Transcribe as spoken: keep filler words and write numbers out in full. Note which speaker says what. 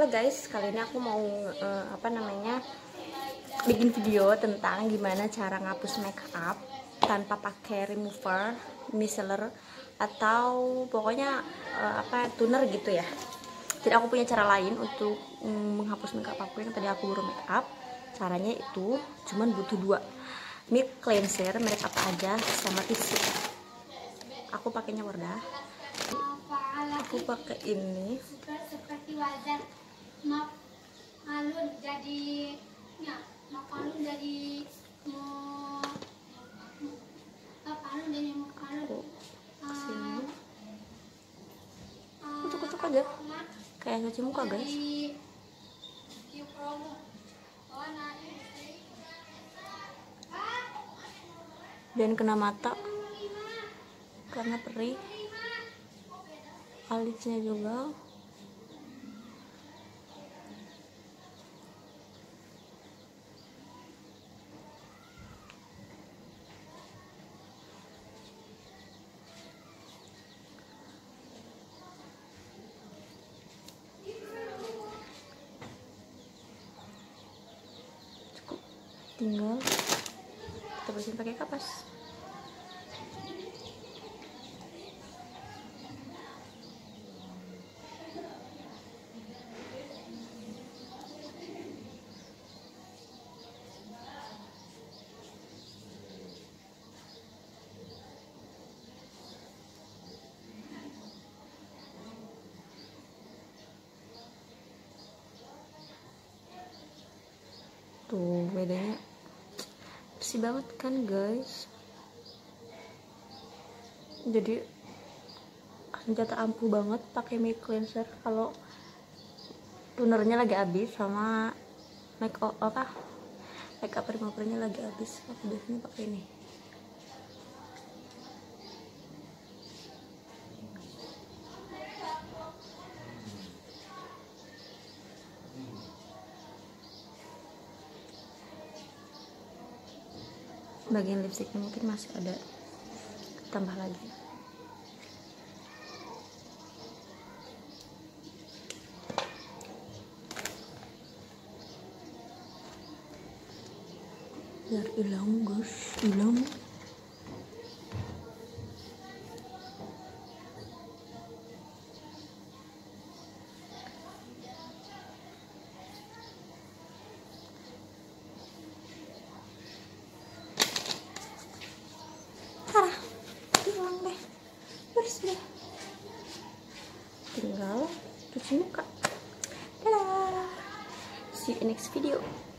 Speaker 1: Halo guys, kali ini aku mau uh, apa namanya bikin video tentang gimana cara ngapus makeup tanpa pakai remover, micellar atau pokoknya uh, apa toner gitu ya. Jadi aku punya cara lain untuk um, menghapus makeup aku yang tadi aku baru makeup. Caranya itu cuman butuh dua milk cleanser, merek apa aja, sama tisu. Aku pakainya Wardah. Aku pakai ini.
Speaker 2: Seperti wajan map alun jadi ya map alun jadi mau map alun jadi mau alun
Speaker 1: kesini kucuk-kucuk aja kayak cuci muka guys. Dan kena mata karena perih, alisnya juga. Cukup, tinggal kita bersihin pakai kapas. Tuh bedanya bersih banget kan guys. Jadi senjata ampuh banget pakai milk cleanser kalau tonernya lagi habis sama make up apa make up removernya lagi habis. Aku biasanya pakai ini. Bagian lipstiknya mungkin masih ada, tambah lagi. Biar hilang guys, hilang. Hilang deh, bersih deh. Tinggal cuci muka. Dadah, see you in next video.